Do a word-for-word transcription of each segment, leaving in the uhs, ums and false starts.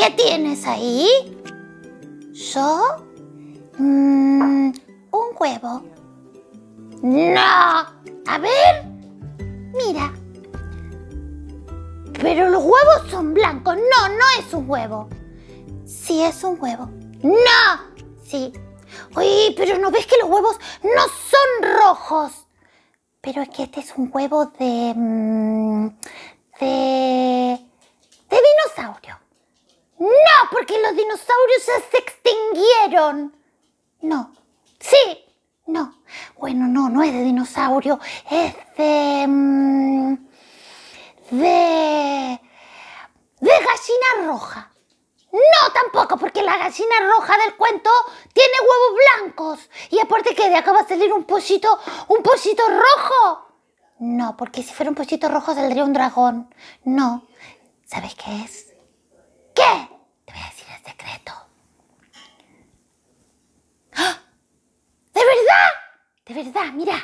¿Qué tienes ahí? ¿Yo? Mm, un huevo. ¡No! A ver. Mira. Pero los huevos son blancos. No, no es un huevo. Sí es un huevo. ¡No! Sí. Uy, pero ¿no ves que los huevos no son rojos? Pero es que este es un huevo de... de... de dinosaurio. No, porque los dinosaurios ya se extinguieron. No. Sí. No. Bueno, no, no es de dinosaurio. Es de... Mmm, de... de gallina roja. No, tampoco, porque la gallina roja del cuento tiene huevos blancos. Y aparte que de acá va a salir un pollito, un pollito rojo. No, porque si fuera un pollito rojo saldría un dragón. No. ¿Sabes qué es? ¿Qué? Te voy a decir el secreto. ¡Ah! ¿De verdad? De verdad, mira.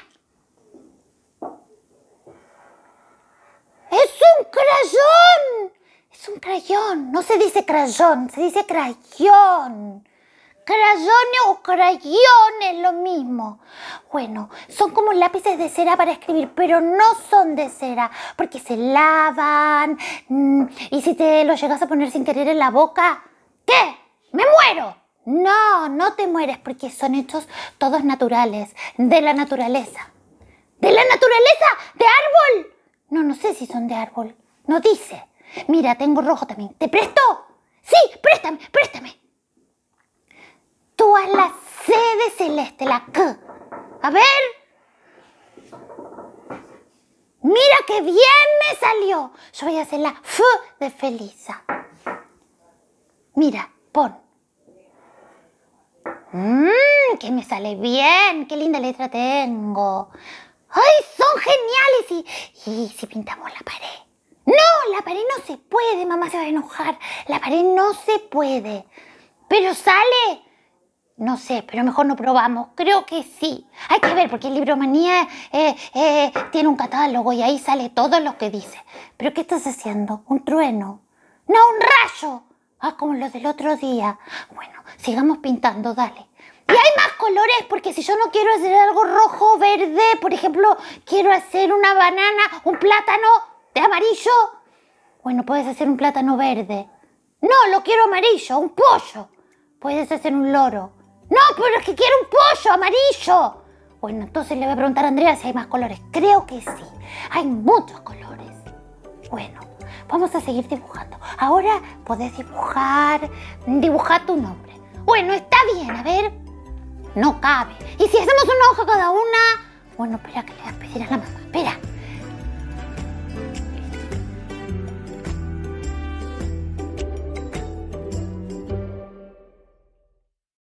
¡Es un crayón! Es un crayón. No se dice crayón, se dice crayón. Crayón o crayón es lo mismo. Bueno, son como lápices de cera para escribir, pero no son de cera, porque se lavan. Y si te los llegas a poner sin querer en la boca, ¿qué? ¡Me muero! No, no te mueres, porque son hechos todos naturales, de la naturaleza. ¿De la naturaleza? ¿De árbol? No, no sé si son de árbol. No dice. Mira, tengo rojo también. ¿Te presto? Sí, préstame, préstame. Tú haz la C de celeste, la K. A ver. Mira qué bien me salió. Yo voy a hacer la F de Felisa. Mira, pon. Mmm, que me sale bien. Qué linda letra tengo. ¡Ay, son geniales! ¿Y, y si pintamos la pared? No, la pared no se puede, mamá se va a enojar. La pared no se puede. ¿Pero sale? No sé, pero mejor no probamos. Creo que sí. Hay que ver, porque el Libromanía eh, eh, tiene un catálogo y ahí sale todo lo que dice. ¿Pero qué estás haciendo? ¿Un trueno? ¡No, un rayo! Ah, como los del otro día. Bueno, sigamos pintando, dale. Y hay más colores, porque si yo no quiero hacer algo rojo, verde, por ejemplo, quiero hacer una banana, un plátano de amarillo. Bueno, puedes hacer un plátano verde. No, lo quiero amarillo, un pollo. Puedes hacer un loro. No, pero es que quiero un pollo amarillo. Bueno, entonces le voy a preguntar a Andrea si hay más colores. Creo que sí, hay muchos colores. Bueno, vamos a seguir dibujando. Ahora podés dibujar, dibujar tu nombre. Bueno, está bien, a ver. No cabe. ¿Y si hacemos una hoja cada una? Bueno, espera que le voy a pedir a la mamá. Espera.